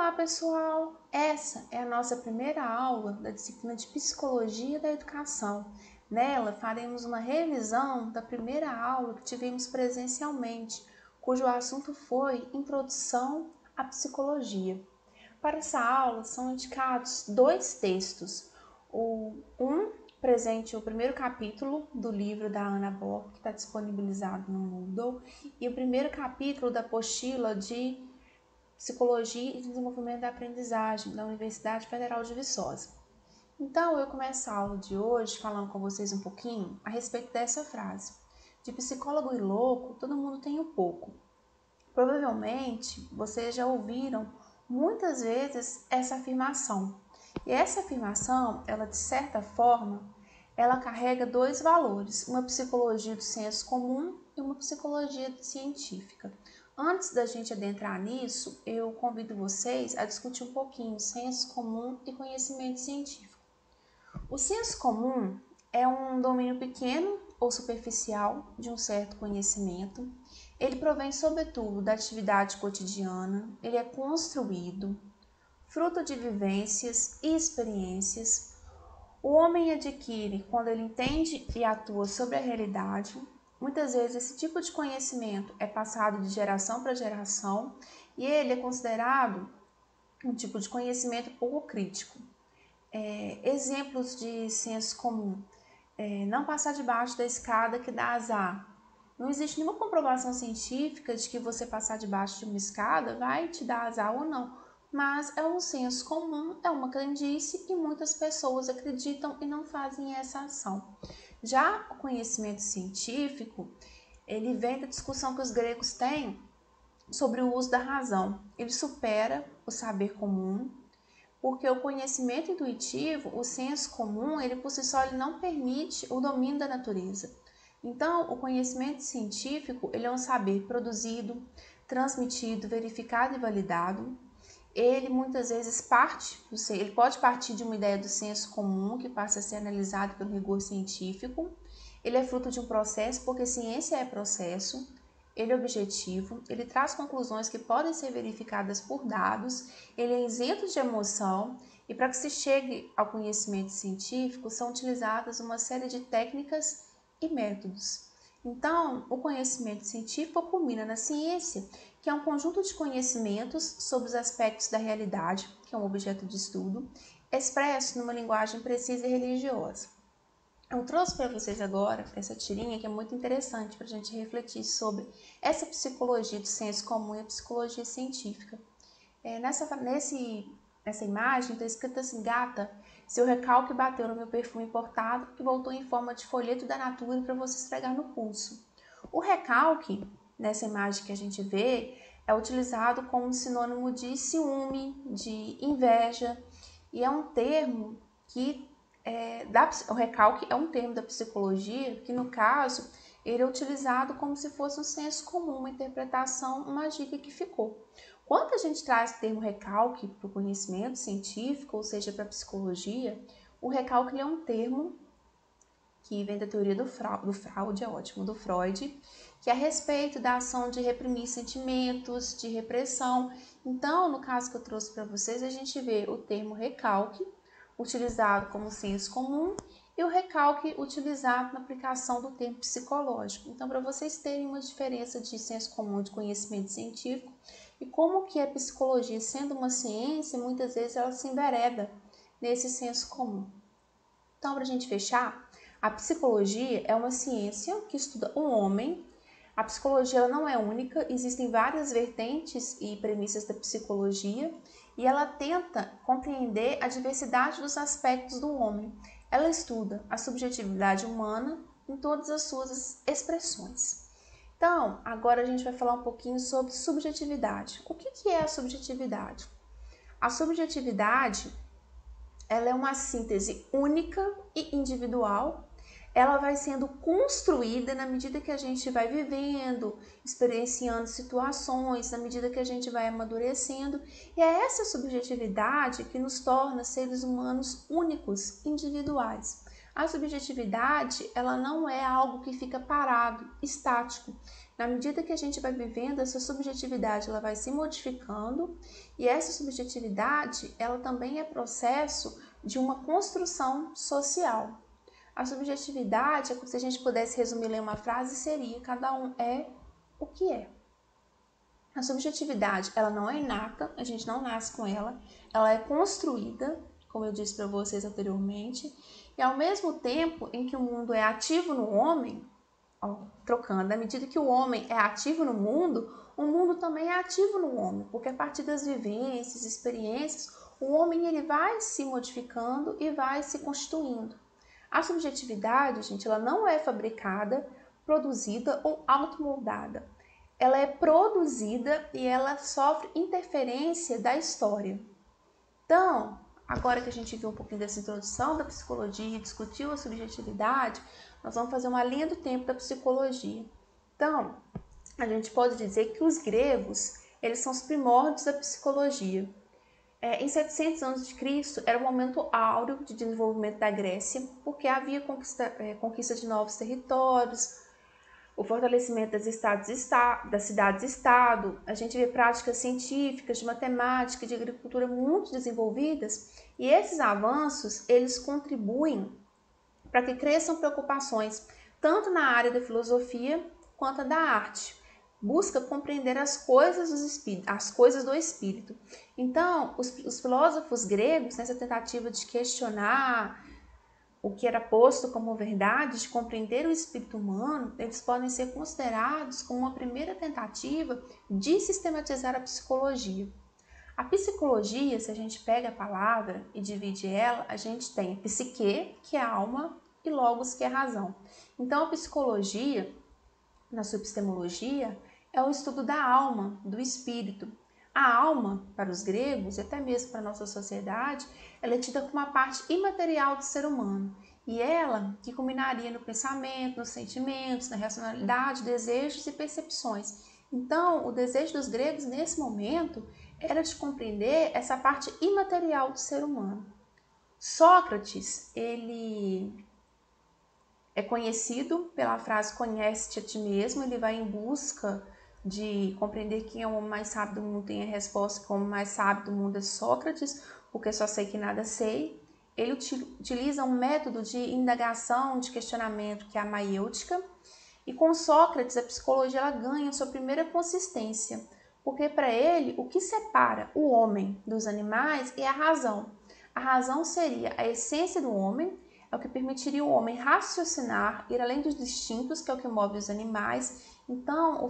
Olá, pessoal! Essa é a nossa primeira aula da disciplina de Psicologia da Educação. Nela, faremos uma revisão da primeira aula que tivemos presencialmente, cujo assunto foi Introdução à Psicologia. Para essa aula, são indicados dois textos. Presente o primeiro capítulo do livro da Ana Bock, que está disponibilizado no Moodle, e o primeiro capítulo da apostila de Psicologia e Desenvolvimento da Aprendizagem, da Universidade Federal de Viçosa. Então, eu começo a aula de hoje falando com vocês um pouquinho a respeito dessa frase. De psicólogo e louco, todo mundo tem um pouco. Provavelmente, vocês já ouviram muitas vezes essa afirmação. E essa afirmação, ela de certa forma, ela carrega dois valores, uma psicologia do senso comum e uma psicologia científica. Antes da gente adentrar nisso, eu convido vocês a discutir um pouquinho senso comum e conhecimento científico. O senso comum é um domínio pequeno ou superficial de um certo conhecimento. Ele provém, sobretudo, da atividade cotidiana, ele é construído, fruto de vivências e experiências. O homem adquire quando ele entende e atua sobre a realidade. Muitas vezes esse tipo de conhecimento é passado de geração para geração e ele é considerado um tipo de conhecimento pouco crítico. Exemplos de senso comum. Não passar debaixo da escada que dá azar. Não existe nenhuma comprovação científica de que você passar debaixo de uma escada vai te dar azar ou não. Mas é um senso comum, é uma crendice e muitas pessoas acreditam e não fazem essa ação. Já o conhecimento científico, ele vem da discussão que os gregos têm sobre o uso da razão. Ele supera o saber comum, porque o conhecimento intuitivo, o senso comum, ele por si só ele não permite o domínio da natureza. Então, o conhecimento científico, ele é um saber produzido, transmitido, verificado e validado. Ele muitas vezes ele pode partir de uma ideia do senso comum que passa a ser analisado pelo rigor científico. Ele é fruto de um processo, porque ciência é processo. Ele é objetivo, ele traz conclusões que podem ser verificadas por dados, ele é isento de emoção e para que se chegue ao conhecimento científico são utilizadas uma série de técnicas e métodos. Então, o conhecimento científico culmina na ciência, que é um conjunto de conhecimentos sobre os aspectos da realidade, que é um objeto de estudo, expresso numa linguagem precisa e religiosa. Eu trouxe para vocês agora essa tirinha que é muito interessante para a gente refletir sobre essa psicologia do senso comum e a psicologia científica. Nessa imagem está escrito assim: gata, seu recalque bateu no meu perfume importado e voltou em forma de folheto da Natura para você esfregar no pulso. O recalque, nessa imagem que a gente vê, é utilizado como sinônimo de ciúme, de inveja, e é um termo que o recalque é um termo da psicologia que, no caso, ele é utilizado como se fosse um senso comum, uma interpretação, uma dica que ficou. Quando a gente traz o termo recalque para o conhecimento científico, ou seja, para a psicologia, o recalque é um termo que vem da teoria do Freud, que é a respeito da ação de reprimir sentimentos, de repressão. Então, no caso que eu trouxe para vocês, a gente vê o termo recalque, utilizado como senso comum, e o recalque utilizado na aplicação do termo psicológico. Então, para vocês terem uma diferença de senso comum de conhecimento científico e como que a psicologia, sendo uma ciência, muitas vezes ela se envereda nesse senso comum. Então, para a gente fechar, a psicologia é uma ciência que estuda o homem. A psicologia ela não é única, existem várias vertentes e premissas da psicologia e ela tenta compreender a diversidade dos aspectos do homem. Ela estuda a subjetividade humana em todas as suas expressões. Então, agora a gente vai falar um pouquinho sobre subjetividade. O que é a subjetividade? A subjetividade ela é uma síntese única e individual. Ela vai sendo construída na medida que a gente vai vivendo, experienciando situações, na medida que a gente vai amadurecendo. E é essa subjetividade que nos torna seres humanos únicos, individuais. A subjetividade, ela não é algo que fica parado, estático. Na medida que a gente vai vivendo, essa subjetividade ela vai se modificando, e essa subjetividade ela também é processo de uma construção social. A subjetividade, se a gente pudesse resumir em uma frase, seria: cada um é o que é. A subjetividade, ela não é inata, a gente não nasce com ela é construída, como eu disse para vocês anteriormente, e ao mesmo tempo em que o mundo é ativo no homem, trocando, à medida que o homem é ativo no mundo, o mundo também é ativo no homem, porque a partir das vivências, experiências, o homem ele vai se modificando e vai se constituindo. A subjetividade, gente, ela não é fabricada, produzida ou automoldada. Ela é produzida e ela sofre interferência da história. Então, agora que a gente viu um pouquinho dessa introdução da psicologia e discutiu a subjetividade, nós vamos fazer uma linha do tempo da psicologia. Então, a gente pode dizer que os gregos, eles são os primórdios da psicologia. Em 700 anos de Cristo, era o momento áureo de desenvolvimento da Grécia, porque havia conquista de novos territórios, o fortalecimento das cidades-estado, a gente vê práticas científicas, de matemática, de agricultura muito desenvolvidas, e esses avanços, eles contribuem para que cresçam preocupações, tanto na área da filosofia quanto da arte. Busca compreender as coisas do espírito. Então, os filósofos gregos, nessa tentativa de questionar o que era posto como verdade, de compreender o espírito humano, eles podem ser considerados como uma primeira tentativa de sistematizar a psicologia. A psicologia, se a gente pega a palavra e divide ela, a gente tem a psique, que é a alma, e logos, que é a razão. Então, a psicologia, na sua epistemologia, é o estudo da alma, do espírito. A alma, para os gregos e até mesmo para a nossa sociedade, ela é tida como uma parte imaterial do ser humano. E ela que culminaria no pensamento, nos sentimentos, na racionalidade, desejos e percepções. Então, o desejo dos gregos nesse momento era de compreender essa parte imaterial do ser humano. Sócrates, ele é conhecido pela frase "conhece-te a ti mesmo", ele vai em busca de compreender quem é o homem mais sábio do mundo, tem a resposta que o homem mais sábio do mundo é Sócrates, porque só sei que nada sei. Ele utiliza um método de indagação, de questionamento, que é a maiêutica, e com Sócrates a psicologia ela ganha sua primeira consistência, porque para ele o que separa o homem dos animais é a razão. A razão seria a essência do homem, é o que permitiria o homem raciocinar, ir além dos instintos, que é o que move os animais. Então, o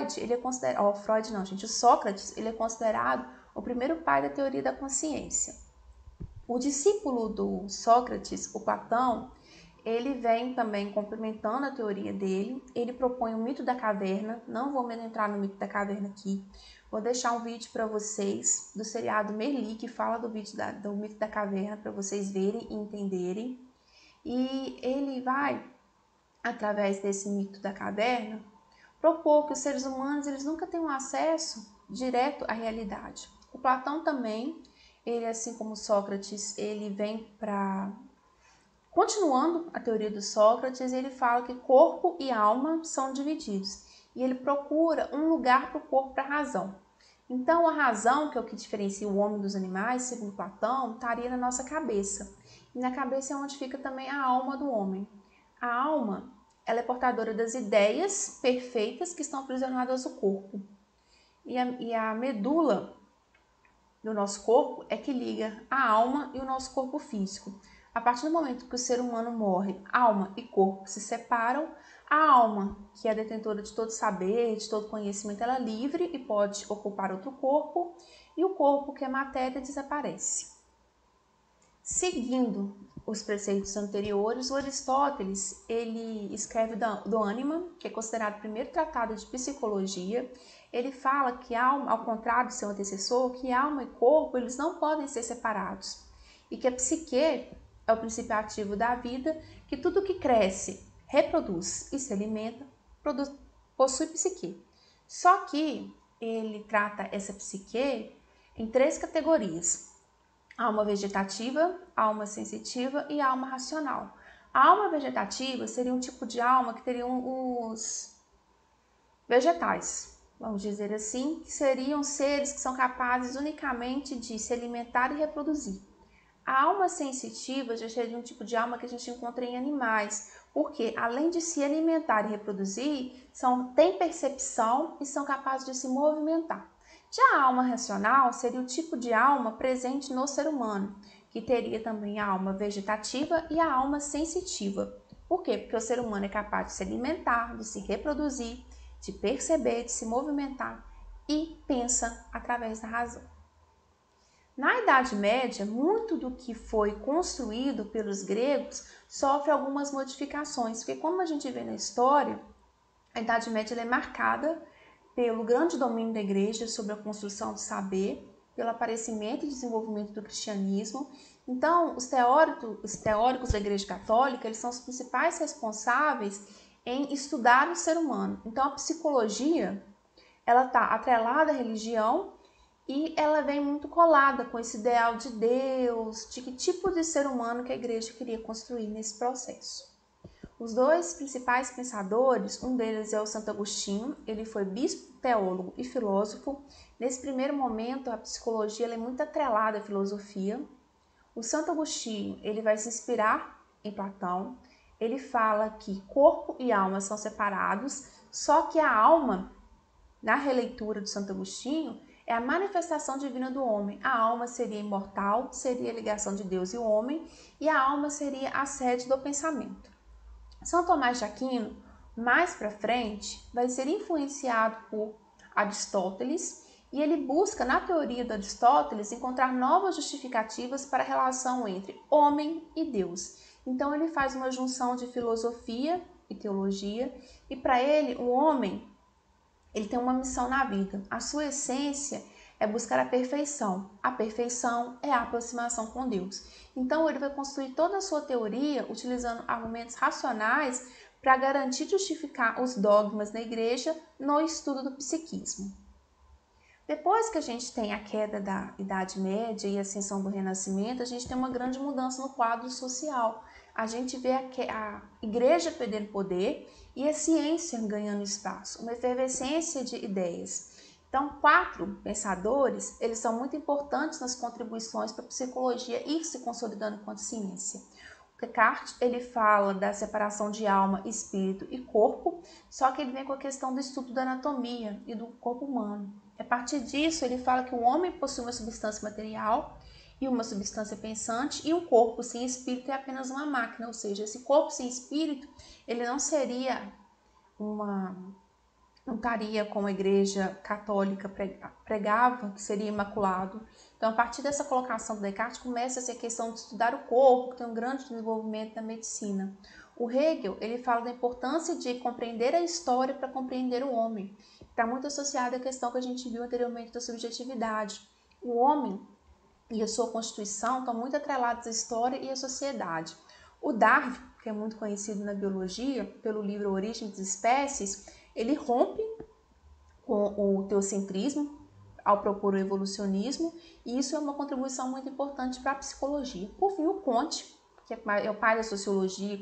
Sócrates, ele é considerado o primeiro pai da teoria da consciência. O discípulo do Sócrates, o Platão, ele vem também complementando a teoria dele. Ele propõe o mito da caverna. Não vou entrar no mito da caverna aqui. Vou deixar um vídeo para vocês do seriado Merli, que fala do mito da caverna, para vocês verem e entenderem. E ele vai, através desse mito da caverna, propor que os seres humanos eles nunca têm um acesso direto à realidade. O Platão também, ele assim como Sócrates, ele vem para... Continuando a teoria do Sócrates, ele fala que corpo e alma são divididos. E ele procura um lugar para o corpo, para a razão. Então, a razão, que é o que diferencia o homem dos animais, segundo Platão, estaria na nossa cabeça. E na cabeça é onde fica também a alma do homem. A alma, ela é portadora das ideias perfeitas que estão aprisionadas no corpo. E a medula do nosso corpo é que liga a alma e o nosso corpo físico. A partir do momento que o ser humano morre, alma e corpo se separam, a alma, que é a detentora de todo saber, de todo conhecimento, ela é livre e pode ocupar outro corpo, e o corpo, que é matéria, desaparece. Seguindo os preceitos anteriores, o Aristóteles ele escreve do Ânima, que é considerado o primeiro tratado de psicologia. Ele fala que alma, ao contrário do seu antecessor, que alma e corpo eles não podem ser separados e que a psique é o princípio ativo da vida, que tudo que cresce, reproduz e se alimenta possui psique. Só que ele trata essa psique em 3 categorias: alma vegetativa, alma sensitiva e alma racional. A alma vegetativa seria um tipo de alma que teria os vegetais, vamos dizer assim, que seriam seres que são capazes unicamente de se alimentar e reproduzir. A alma sensitiva já seria um tipo de alma que a gente encontra em animais, porque além de se alimentar e reproduzir, têm percepção e são capazes de se movimentar. Já a alma racional seria o tipo de alma presente no ser humano, que teria também a alma vegetativa e a alma sensitiva. Por quê? Porque o ser humano é capaz de se alimentar, de se reproduzir, de perceber, de se movimentar e pensa através da razão. Na Idade Média, muito do que foi construído pelos gregos sofre algumas modificações, porque como a gente vê na história, a Idade Média é marcada pelo grande domínio da igreja sobre a construção do saber, pelo aparecimento e desenvolvimento do cristianismo. Então, os teóricos da Igreja Católica, eles são os principais responsáveis em estudar o ser humano. Então, a psicologia, ela está atrelada à religião e ela vem muito colada com esse ideal de Deus, de que tipo de ser humano que a igreja queria construir nesse processo. Os dois principais pensadores, um deles é o Santo Agostinho, ele foi bispo, teólogo e filósofo. Nesse primeiro momento, a psicologia é muito atrelada à filosofia. O Santo Agostinho, ele vai se inspirar em Platão. Ele fala que corpo e alma são separados, só que a alma, na releitura do Santo Agostinho, é a manifestação divina do homem. A alma seria imortal, seria a ligação de Deus e o homem, e a alma seria a sede do pensamento. São Tomás de Aquino, mais para frente, vai ser influenciado por Aristóteles e ele busca, na teoria de Aristóteles, encontrar novas justificativas para a relação entre homem e Deus. Então ele faz uma junção de filosofia e teologia e para ele o homem ele tem uma missão na vida. A sua essência é buscar a perfeição. A perfeição é a aproximação com Deus. Então, ele vai construir toda a sua teoria utilizando argumentos racionais para garantir e justificar os dogmas da igreja no estudo do psiquismo. Depois que a gente tem a queda da Idade Média e a ascensão do Renascimento, a gente tem uma grande mudança no quadro social. A gente vê a igreja perdendo poder e a ciência ganhando espaço, uma efervescência de ideias. Então, 4 pensadores, eles são muito importantes nas contribuições para a psicologia ir se consolidando enquanto ciência. O Descartes, ele fala da separação de alma, espírito e corpo, só que ele vem com a questão do estudo da anatomia e do corpo humano. A partir disso, ele fala que o homem possui uma substância material e uma substância pensante, e um corpo sem espírito é apenas uma máquina, ou seja, esse corpo sem espírito, ele não seria não estaria como a igreja católica pregava, que seria imaculado. Então, a partir dessa colocação do Descartes, começa a questão de estudar o corpo, que tem um grande desenvolvimento da medicina. O Hegel, ele fala da importância de compreender a história para compreender o homem. Está muito associado à questão que a gente viu anteriormente da subjetividade. O homem e a sua constituição estão muito atrelados à história e à sociedade. O Darwin, que é muito conhecido na biologia, pelo livro Origem das Espécies, ele rompe com o teocentrismo ao propor o evolucionismo, e isso é uma contribuição muito importante para a psicologia. Por fim, o Comte, que é o pai da sociologia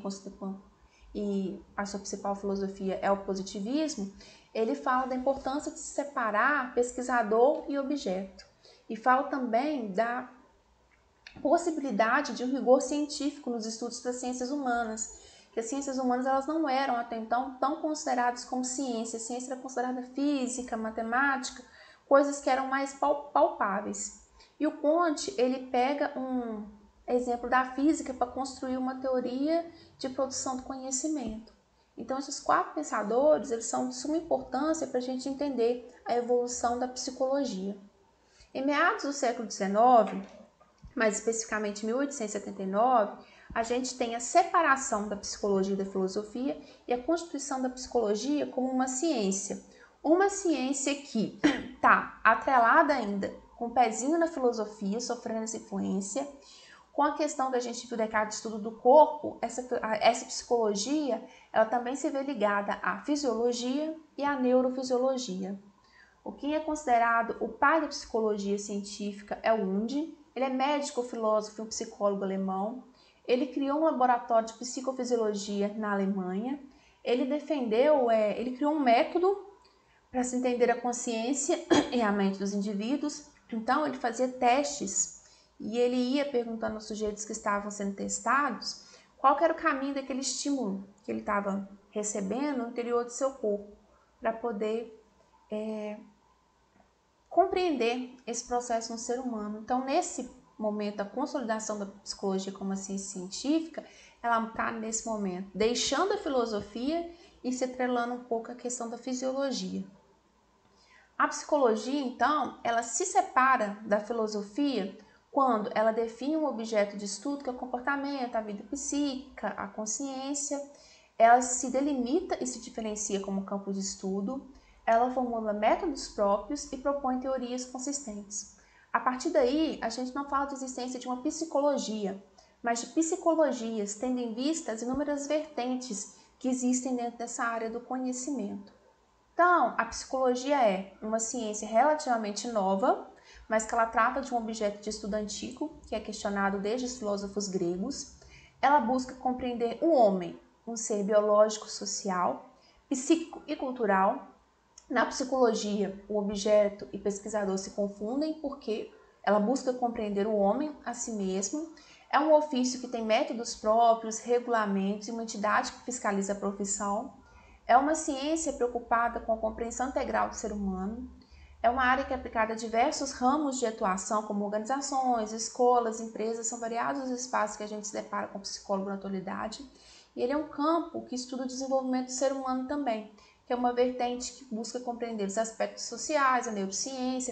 e a sua principal filosofia é o positivismo, ele fala da importância de se separar pesquisador e objeto. E fala também da possibilidade de um rigor científico nos estudos das ciências humanas, que as ciências humanas elas não eram até então tão consideradas como ciência. A ciência era considerada física, matemática, coisas que eram mais palpáveis. E o Comte, ele pega um exemplo da física para construir uma teoria de produção do conhecimento. Então, esses 4 pensadores, eles são de suma importância para a gente entender a evolução da psicologia. Em meados do século XIX, mais especificamente 1879, a gente tem a separação da psicologia e da filosofia e a constituição da psicologia como uma ciência. Uma ciência que está atrelada ainda com o pezinho na filosofia, sofrendo essa influência, com a questão que a gente viu Descartes de estudo do corpo, essa psicologia, ela também se vê ligada à fisiologia e à neurofisiologia. O que é considerado o pai da psicologia científica é o Wundt. Ele é médico, filósofo e um psicólogo alemão. Ele criou um laboratório de psicofisiologia na Alemanha. Ele criou um método para se entender a consciência e a mente dos indivíduos. Então, ele fazia testes e ele ia perguntando aos sujeitos que estavam sendo testados qual que era o caminho daquele estímulo que ele estava recebendo no interior do seu corpo, para poder compreender esse processo no ser humano. Então, nesse momento, a consolidação da psicologia como a ciência científica, ela está nesse momento deixando a filosofia e se atrelando um pouco à questão da fisiologia. A psicologia, então, ela se separa da filosofia quando ela define um objeto de estudo que é o comportamento, a vida psíquica, a consciência. Ela se delimita e se diferencia como campo de estudo. Ela formula métodos próprios e propõe teorias consistentes. A partir daí, a gente não fala de existência de uma psicologia, mas de psicologias, tendo em vista as inúmeras vertentes que existem dentro dessa área do conhecimento. Então, a psicologia é uma ciência relativamente nova, mas que ela trata de um objeto de estudo antigo, que é questionado desde os filósofos gregos. Ela busca compreender o homem, um ser biológico, social, psíquico e cultural. Na psicologia, o objeto e pesquisador se confundem porque ela busca compreender o homem a si mesmo. É um ofício que tem métodos próprios, regulamentos e uma entidade que fiscaliza a profissão. É uma ciência preocupada com a compreensão integral do ser humano. É uma área que é aplicada a diversos ramos de atuação, como organizações, escolas, empresas, são variados os espaços que a gente se depara com o psicólogo na atualidade. E ele é um campo que estuda o desenvolvimento do ser humano também, que é uma vertente que busca compreender os aspectos sociais, a neurociência,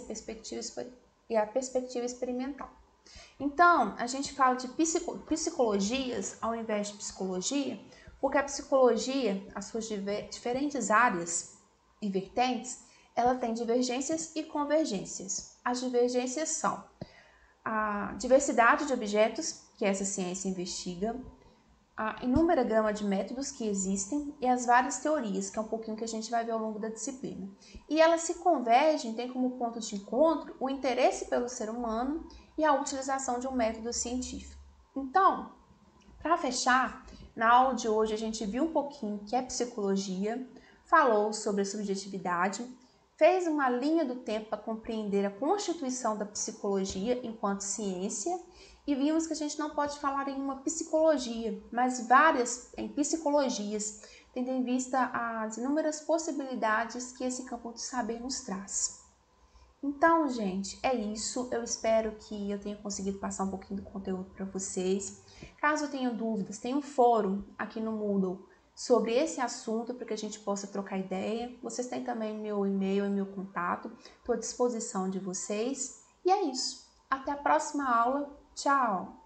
a perspectiva experimental. Então, a gente fala de psicologias ao invés de psicologia, porque a psicologia, as suas diferentes áreas e vertentes, ela tem divergências e convergências. As divergências são a diversidade de objetos que essa ciência investiga, a inúmera gama de métodos que existem e as várias teorias, que é um pouquinho que a gente vai ver ao longo da disciplina. E elas se convergem, tem como ponto de encontro o interesse pelo ser humano e a utilização de um método científico. Então, para fechar, na aula de hoje a gente viu um pouquinho o que é psicologia, falou sobre a subjetividade, fez uma linha do tempo para compreender a constituição da psicologia enquanto ciência e vimos que a gente não pode falar em uma psicologia, mas várias em psicologias, tendo em vista as inúmeras possibilidades que esse campo de saber nos traz. Então, gente, é isso. Eu espero que eu tenha conseguido passar um pouquinho do conteúdo para vocês. Caso tenham dúvidas, tem um fórum aqui no Moodle sobre esse assunto para que a gente possa trocar ideia. Vocês têm também meu e-mail e meu contato. Estou à disposição de vocês. E é isso. Até a próxima aula. Tchau!